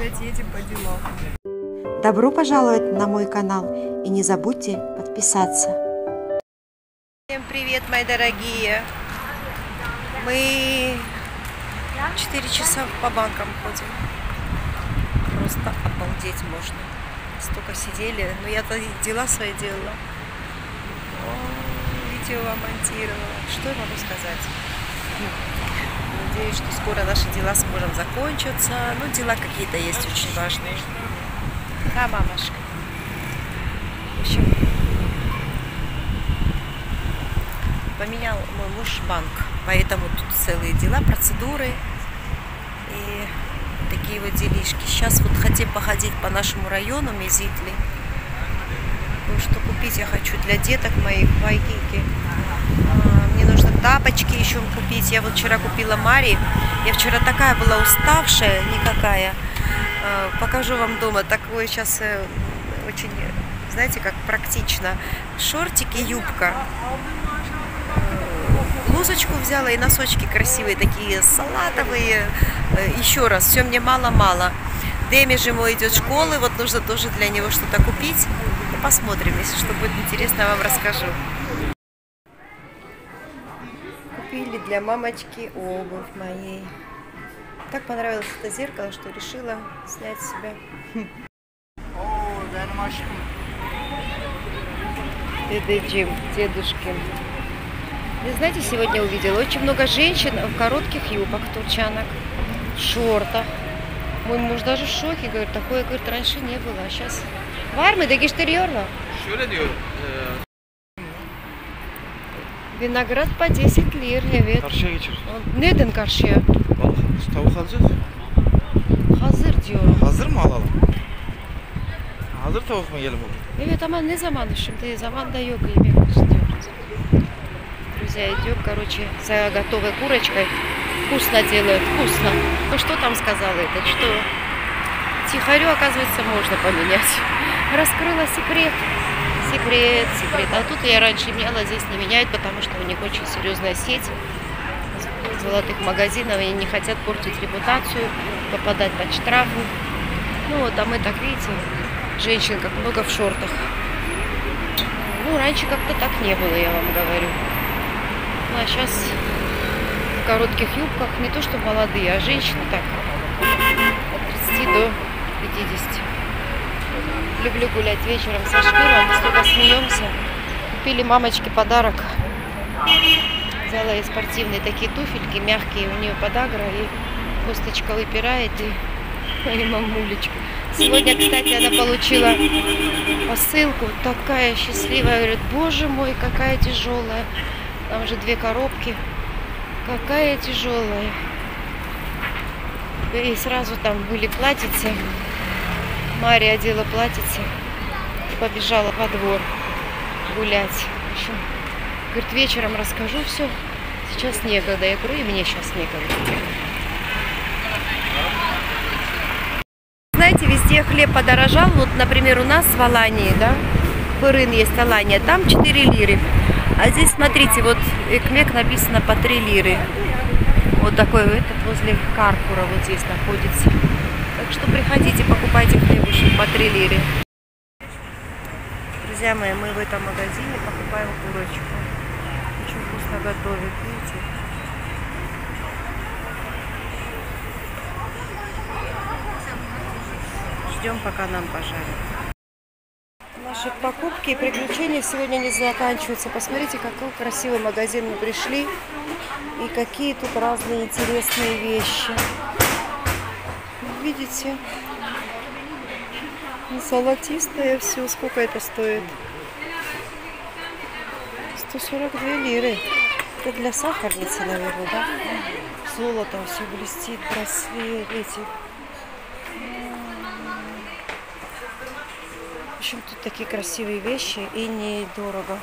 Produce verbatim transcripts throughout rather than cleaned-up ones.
опять едем по делам. Добро пожаловать на мой канал и не забудьте подписаться. Всем привет, мои дорогие. Мы четыре часа по банкам ходим. Просто обалдеть можно. Столько сидели, но я-то дела свои делала. О, видео монтировала. Что я могу сказать? Надеюсь, что скоро наши дела с мужем закончатся. Ну, дела какие-то есть очень важные. Да, мамашка. В общем, поменял мой муж банк. Поэтому тут целые дела, процедуры и такие вот делишки. Сейчас вот хотим походить по нашему району Мезитли. Кое-что купить я хочу для деток моих в Вайкике. Мне нужно тапочки еще купить. Я вот вчера купила Мари. Я вчера такая была уставшая, никакая. Покажу вам дома. Такое сейчас очень, знаете, как практично. Шортики, юбка. Блузочку взяла и носочки красивые, такие салатовые. Еще раз, все мне мало-мало. Дэми же мой идет в школу, вот нужно тоже для него что-то купить. И посмотрим, если что будет интересно, я вам расскажу. Купили для мамочки обувь моей. Так понравилось это зеркало, что решила снять с себя. Дедеджим, дедушкин. Вы знаете, сегодня увидела очень много женщин в коротких юбках, турчанок, в шортах. Мой муж даже в шоке, говорит, такое, говорит, раньше не было, а сейчас. Var mı? Değiştiriyor mu? Şöyle diyor. Виноград по десять лир, evet. Karşıya geçir. Neden karşıya? Balık, tavuk alacağız. Hazır diyor. Hazır mı alalım? Hazır tavuk mu yiyelim bugün? Evet, ama ne zamanı şimdi? Zaman da yok, yemek istiyoruz. Друзья, идем, короче, за готовой курочкой. Вкусно делают, вкусно. Ну что там сказал этот, что тихарю, оказывается, можно поменять. Раскрыла секрет. Секрет, секрет. А тут я раньше меняла, здесь не меняют, потому что у них очень серьезная сеть золотых магазинов. И не хотят портить репутацию, попадать под штрафы. Ну вот, а мы так, видите, женщин как много в шортах. Ну, раньше как-то так не было, я вам говорю. Ну, а сейчас в коротких юбках не то что молодые, а женщины так от тридцати до пятидесяти. Люблю гулять вечером со шпилом, столько смеемся. Купили мамочке подарок. Взяла ей спортивные такие туфельки, мягкие, у нее подагра, и косточка выпирает, и, и мамулечка. Сегодня, кстати, она получила посылку, такая счастливая, говорит, боже мой, какая тяжелая. Там же две коробки. Какая тяжелая. И сразу там были платьицы. Мария одела платьице и побежала во двор гулять. В общем, говорит, вечером расскажу все. Сейчас некогда. Я говорю, и мне сейчас некогда. Знаете, везде хлеб подорожал. Вот, например, у нас в Алании, да, Пырын есть Алания, там четыре лиры. А здесь, смотрите, вот экмек написано по три лиры. Вот такой этот возле Карпура вот здесь находится. Так что приходите, покупайте хлебушек по три лиры. Друзья мои, мы в этом магазине покупаем курочку. Очень вкусно готовят, видите? Ждем, пока нам пожарят. Наши покупки и приключения сегодня не заканчиваются. Посмотрите, какой красивый магазин мы пришли. И какие тут разные интересные вещи. Видите? Золотистое все. Сколько это стоит? сто сорок две лиры. Это для сахарницы, наверное, да? Золото все блестит, браслет, эти. В общем, тут такие красивые вещи и недорого.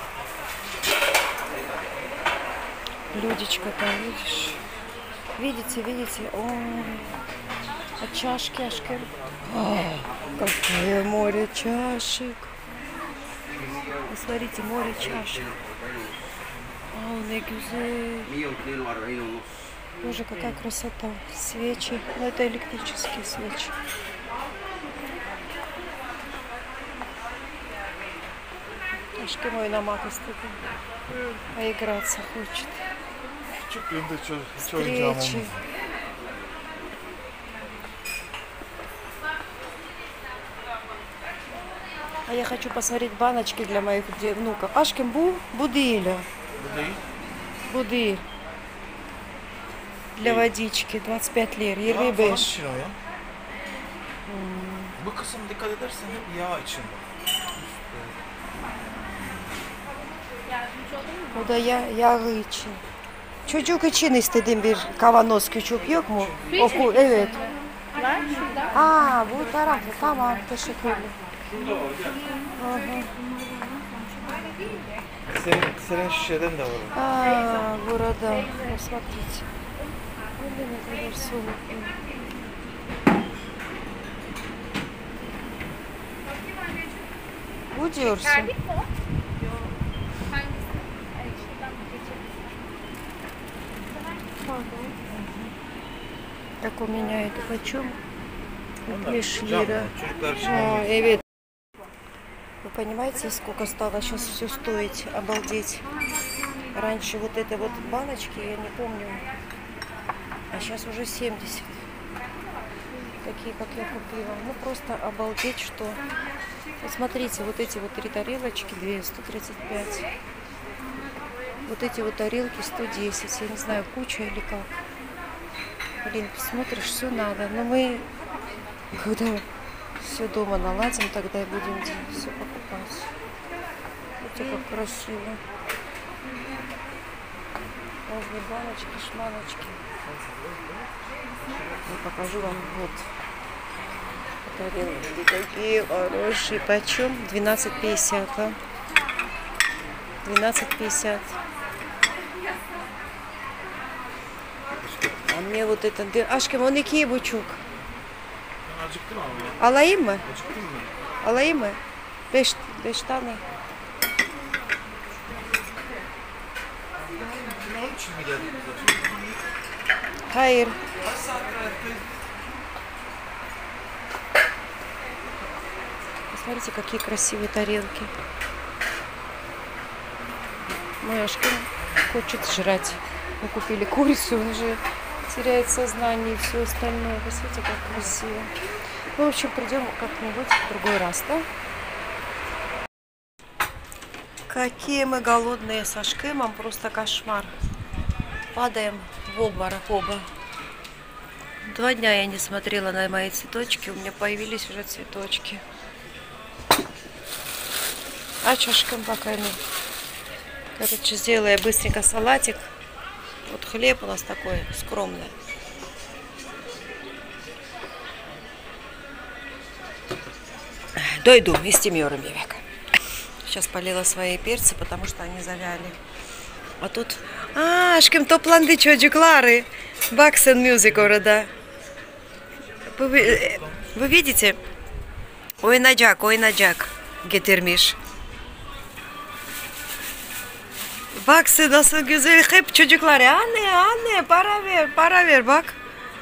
Блюдечко там, видишь? Видите, видите? Ой, а чашки, ашки. О, какое море чашек. Посмотрите, море чашек. О, не güzel. Боже, какая красота. Свечи. Ну, это электрические свечи. Ашки мой на маке стоит. Поиграться хочет. Встречи. А я хочу посмотреть баночки для моих внуков. Ашким бу будиля. Буды. Для водички двадцать пять лир. yirmi beş. Bu kısım dikkat edersen hep yağ içinde. Bu da ya, yağı için. Çocuk için istediğim bir kavanoz küçük yok mu? Oku, evet. Var şurada. Aa, bu tarafta. Tamam, teşekkürler. Aha. Senin, senin şişeden de var. Aa, burada. Посмотрите. Ой, не kadar soğuk. Bu diyorsun. Terlik mi o? Yok. Hangisi? Ay, şuradan geçelim. Так у меня это почем? Лишь Cam, лира. çocuklar için. А, evet. Вы понимаете, сколько стало сейчас все стоить? Обалдеть. Раньше вот это вот баночки, я не помню. А сейчас уже семьдесят. Такие, как я купила. Ну просто обалдеть, что... Посмотрите, вот эти вот три тарелочки, две, сто тридцать пять. Вот эти вот тарелки сто десять. Я не знаю, куча или как. Блин, посмотришь, все надо. Но мы, когда все дома наладим, тогда и будем все покупать. Видите, как красиво. Разные баночки, шманочки. Я покажу вам вот. Тарелки такие хорошие. Почем? двенадцать пятьдесят. А? двенадцать пятьдесят. А мне вот это... Aşkım on iki buçuk. Acıktın mı abi? Alayım mı? Acıktın mı? Alayım mı? Beş, beş tane. Onun için mi geldin bize? Hayır. Kaç saattir ayaktayız? Посмотрите, какие красивые тарелки. Мой Ашкин хочет жрать. Мы купили курицу, он уже теряет сознание и все остальное. Посмотрите, как красиво. Ну, в общем, придем как-нибудь в другой раз, да? Какие мы голодные с Ашкимом, просто кошмар. Падаем в обморок оба. Два дня я не смотрела на мои цветочки, у меня появились уже цветочки. А чашкам пока не. Короче, сделаю быстренько салатик. Вот хлеб у нас такой скромный. Дойду, истемером я век. Сейчас полила свои перцы, потому что они завяли. А тут... А, aşkım toplandı çocukları. Baksın müzik orada. Вы, вы видите? Oynayacak, oynayacak. Getirmiş. Baksın nasıl güzel. Hep çocuklar. Anne, anne para ver, para ver bak.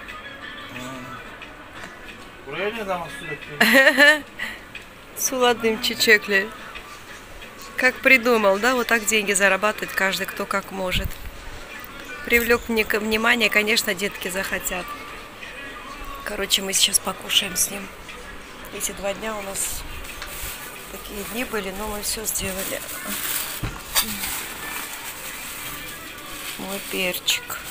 Buraya ne zaman sürekli? Суладым чечекли. Как придумал, да, вот так деньги зарабатывать каждый, кто как может. Привлек мне внимание, конечно, детки захотят. Короче, мы сейчас покушаем с ним. Эти два дня у нас такие дни были, но мы все сделали. Мой перчик.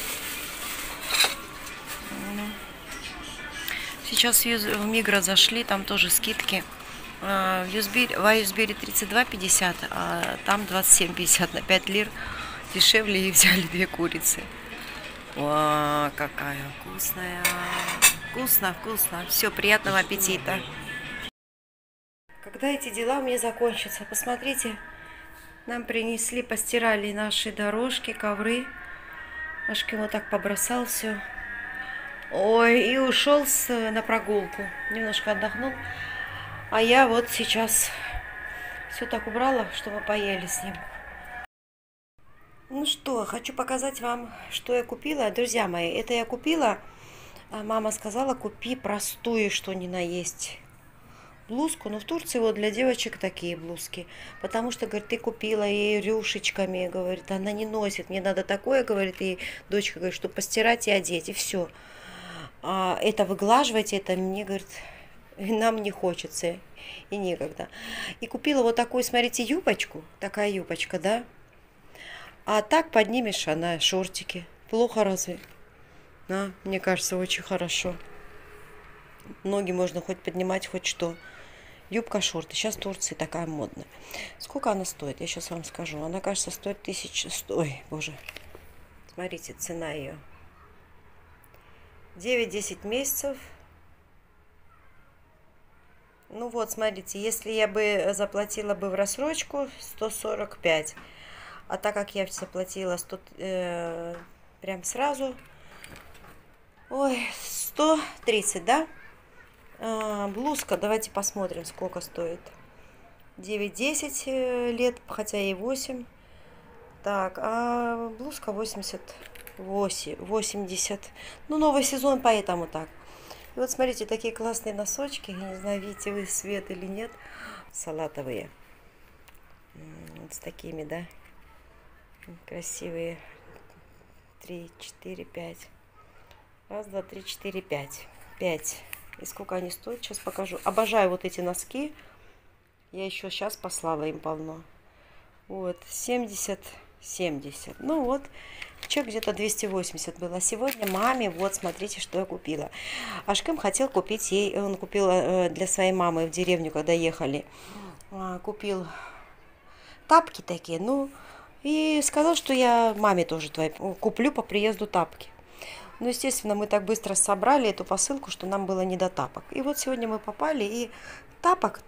Сейчас в Мигро зашли, там тоже скидки. В Юсбери тридцать два пятьдесят, а там двадцать семь пятьдесят на пять лир дешевле, и взяли две курицы. О, какая вкусная! Вкусно, вкусно. Все, приятного аппетита. Когда эти дела у меня закончатся? Посмотрите, нам принесли, постирали наши дорожки, ковры. Ашким вот так побросал все. Ой, и ушел с, на прогулку. Немножко отдохнул. А я вот сейчас все так убрала, чтобы поели с ним. Ну что, хочу показать вам, что я купила. Друзья мои, это я купила. Мама сказала, купи простую, что ни на есть. блузку, но в Турции вот для девочек такие блузки, потому что, говорит, ты купила ей рюшечками, говорит, она не носит, мне надо такое, говорит, и дочка говорит, что постирать и одеть, и все. А это выглаживать, это мне, говорит, нам не хочется и некогда. И купила вот такую, смотрите, юбочку, такая юбочка, да, а так поднимешь она шортики, плохо разве? А, мне кажется, очень хорошо. Ноги можно хоть поднимать, хоть что. Юбка, шорты. Сейчас в Турции такая модная. Сколько она стоит? Я сейчас вам скажу. Она, кажется, стоит тысяча... Ой, боже. Смотрите, цена ее. девять-десять месяцев. Ну вот, смотрите, если я бы заплатила бы в рассрочку, сто сорок пять. А так как я заплатила сто, э, прям сразу... Ой, сто тридцать, да? А, блузка, давайте посмотрим, сколько стоит. девять-десять лет, хотя и восемь. Так, а блузка восемьдесят восемь, восемьдесят. Ну, новый сезон, поэтому так. И вот смотрите, такие классные носочки. Я не знаю, видите вы свет или нет. Салатовые. Вот с такими, да? Красивые. Три, четыре, пять. Раз, два, три, четыре, пять. Пять. И сколько они стоят, сейчас покажу. Обожаю вот эти носки. Я еще сейчас послала им полно. Вот, семьдесят, семьдесят. Ну вот, чек где-то двести восемьдесят было. Сегодня маме, вот, смотрите, что я купила. Ашкем хотел купить ей, он купил для своей мамы в деревню, когда ехали. Купил тапки такие, ну, и сказал, что я маме тоже твоей куплю по приезду тапки. Ну, естественно, мы так быстро собрали эту посылку, что нам было не до тапок. И вот сегодня мы попали, и тапок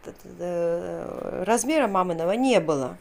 размера маминого не было.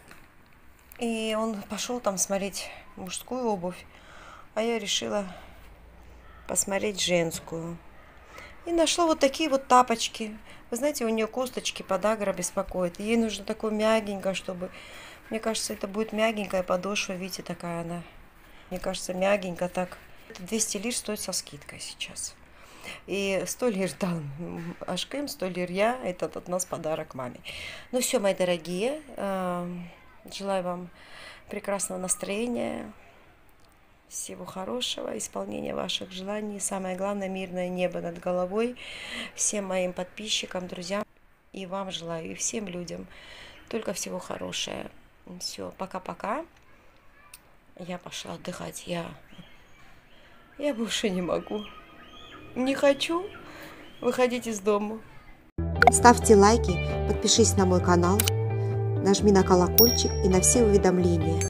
И он пошел там смотреть мужскую обувь, а я решила посмотреть женскую. И нашла вот такие вот тапочки. Вы знаете, у нее косточки подагра беспокоит. Ей нужно такое мягенькое, чтобы... Мне кажется, это будет мягенькая подошва. Видите, такая она. Мне кажется, мягенько так. двести лир стоит со скидкой сейчас. И сто лир дал Ашкем, сто лир я. Это от нас подарок маме. Ну все, мои дорогие. Желаю вам прекрасного настроения. Всего хорошего, исполнения ваших желаний. Самое главное, мирное небо над головой. Всем моим подписчикам, друзьям. И вам желаю, и всем людям. Только всего хорошего. Все, пока-пока. Я пошла отдыхать. Я, я больше не могу. Не хочу выходить из дома. Ставьте лайки, подпишись на мой канал, нажми на колокольчик и на все уведомления.